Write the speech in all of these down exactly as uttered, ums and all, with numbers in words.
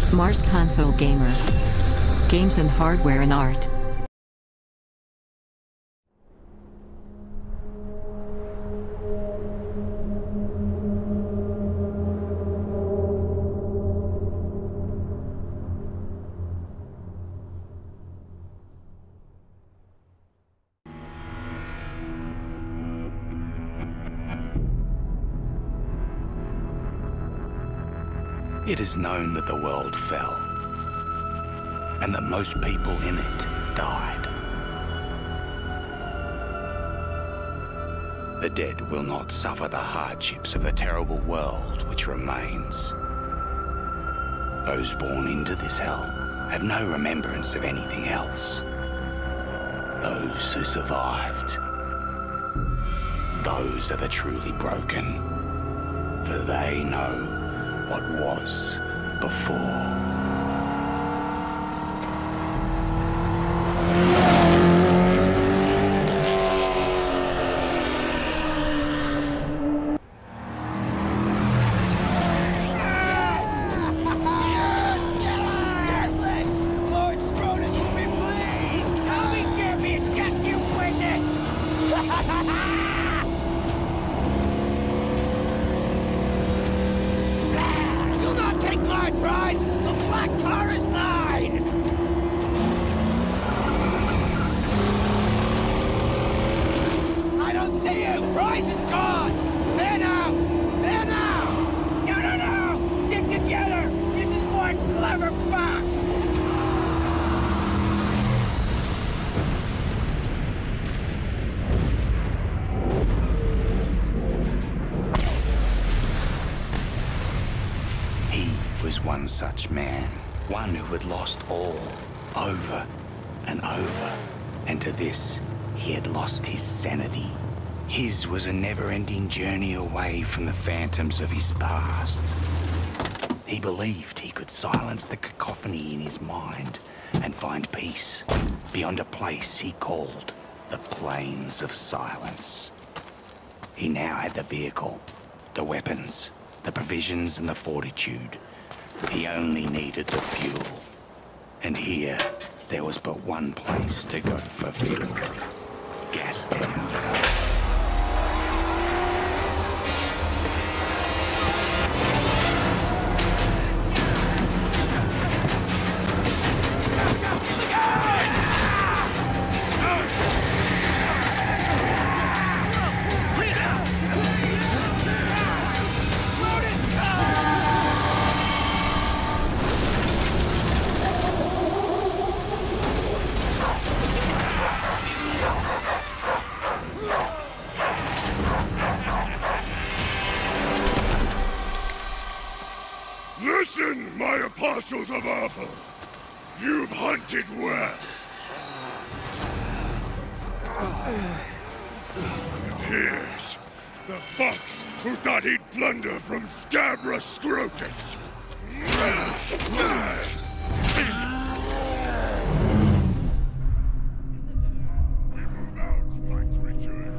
Mars Console Gamer. Games and hardware and art. It is known that the world fell, and that most people in it died. The dead will not suffer the hardships of the terrible world which remains. Those born into this hell have no remembrance of anything else. Those who survived, those are the truly broken, for they know what was before. One such man, one who had lost all, over and over, and to this he had lost his sanity. His was a never-ending journey away from the phantoms of his past. He believed he could silence the cacophony in his mind and find peace beyond a place he called the Plains of Silence. He now had the vehicle, the weapons, the provisions and the fortitude. He only needed the fuel. And here, there was but one place to go for fuel. Gastown. Listen, my apostles of Alpha! You've hunted well. And here's the fox who thought he'd plunder from Scabra Scrotus. We move out, my creatures.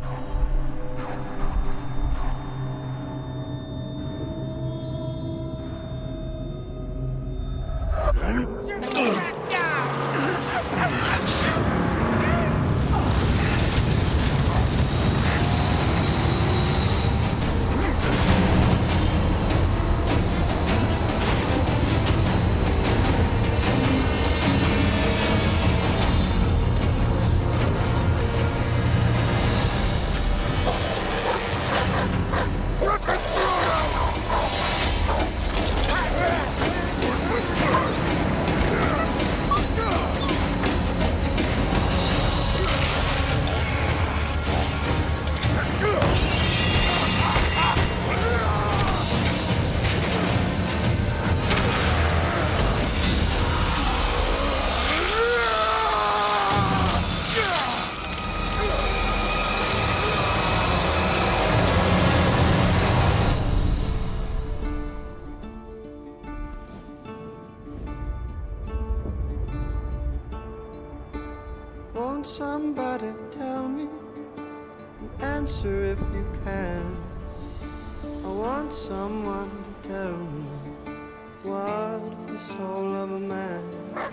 Won't somebody tell me, answer if you can? I want someone to tell me, what is the soul of a man?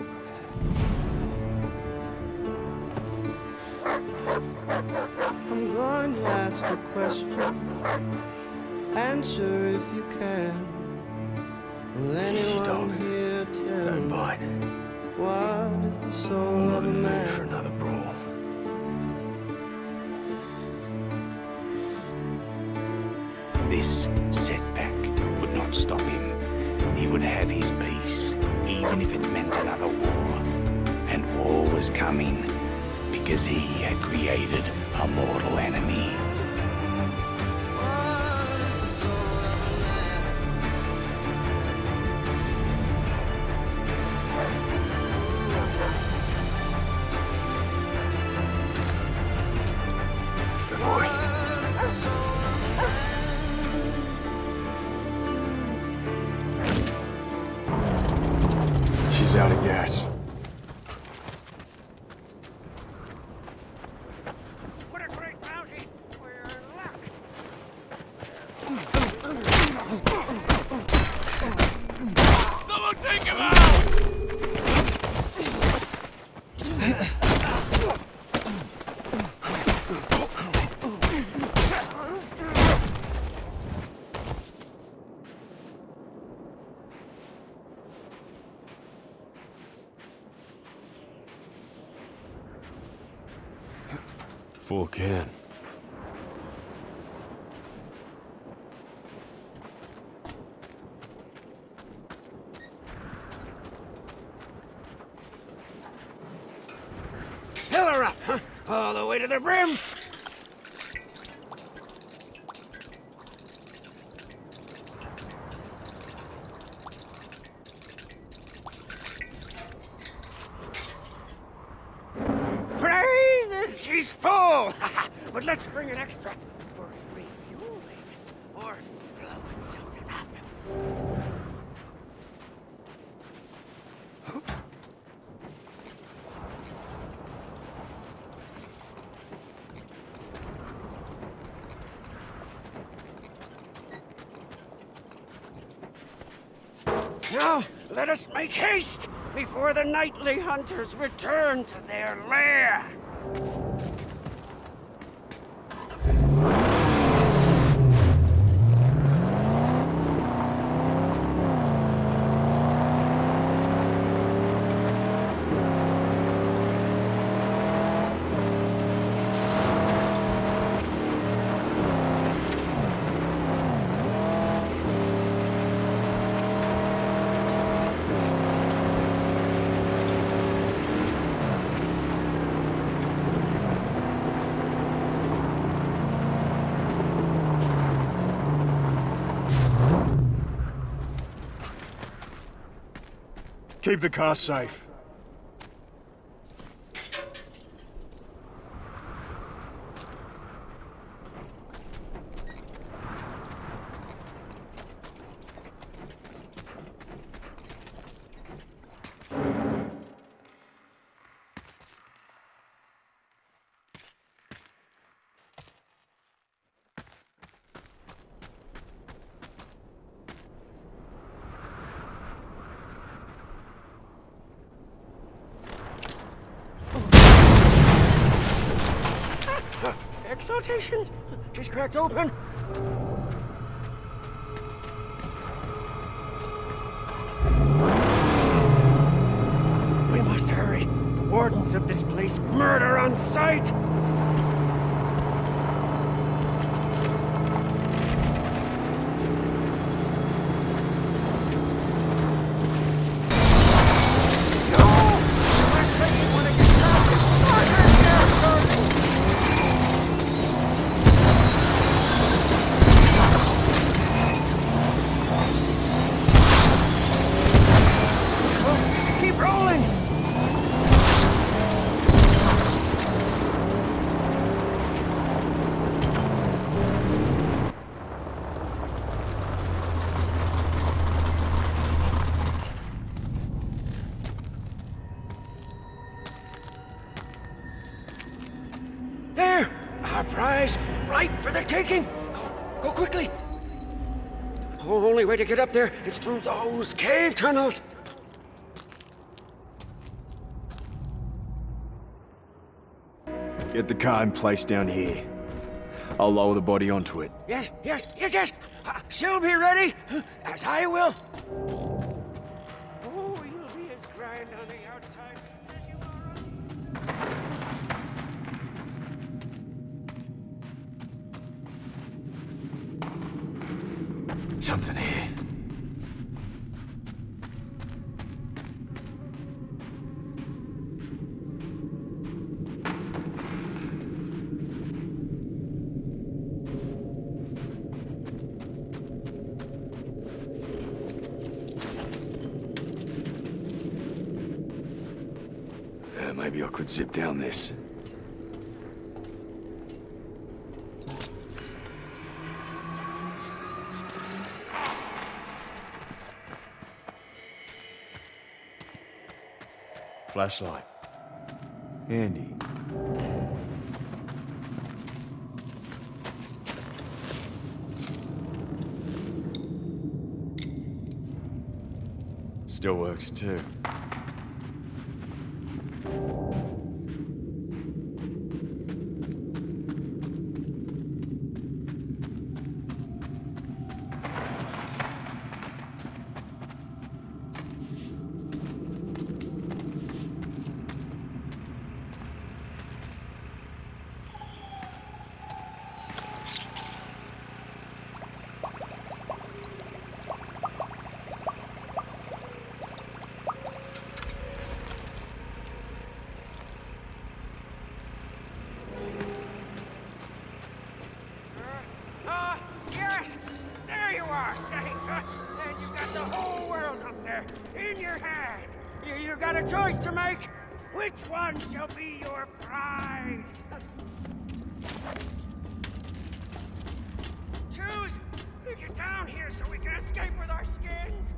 I'm going to ask a question. Answer if you can. Will Easy, anyone dog. here tell Don't me bite. what is the I'm soul not of a in the mood man? for another brawl. This setback would not stop him. He would have his peace, even if it meant another war. And war was coming, because he had created a mortal enemy. What is the soul of a man? Good boy. What is the soul of a man? She's out of gas. What a great bounty! We're in luck! Someone take him out! Full can. Fill her up, huh? All the way to the brim! Praises! She's full! But let's bring an extra for refueling. Or blowing something up. Now, let us make haste before the nightly hunters return to their lair. Keep the car safe. Exaltations! She's cracked open! We must hurry! The wardens of this place murder on sight! There! Our prize, ripe for the taking! Go, go quickly! The only way to get up there is through those cave tunnels! Get the car in place down here. I'll lower the body onto it. Yes, yes, yes, yes! Uh, she'll be ready, as I will. Oh, you'll be as grand on the outside as you are. Something here. Maybe I could zip down this. Flashlight. Handy. Still works too. And you've got the whole world up there, in your hand. You, you got a choice to make. Which one shall be your pride? Choose! Get down here so we can escape with our skins.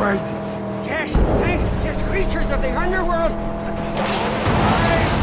rises. Yes, Saint, yes, creatures of the underworld. Rise.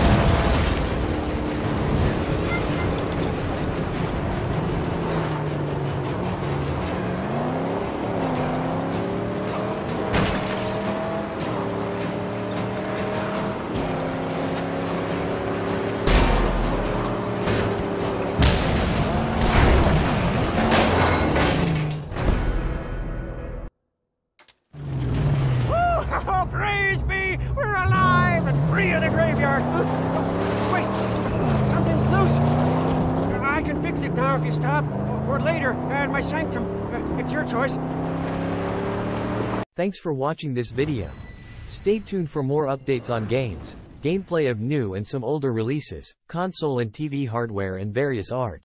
Oh, praise be! We're alive and free of the graveyard! Wait, something's loose. I can fix it now if you stop, or later, at my sanctum. It's your choice. Thanks for watching this video. Stay tuned for more updates on games, gameplay of new and some older releases, console and T V hardware and various art.